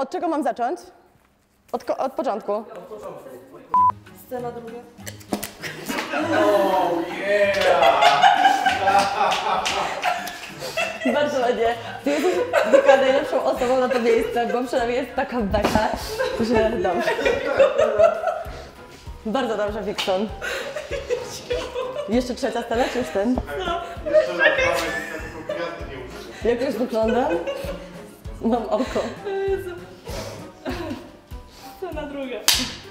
Od czego mam zacząć? Od początku. Od początku. Scena druga. Oh yeah! Bardzo ładnie. Ty jesteś chyba najlepszą osobą na to miejsce, bo przynajmniej jest taka beka, że dobrze. Bardzo dobrze, Wikson. Jeszcze trzecia scena, czy już ten? No. Jeszcze raz, tylko gwiazdy nie użyję. Jak już wygląda? Mam oko. Scena druga.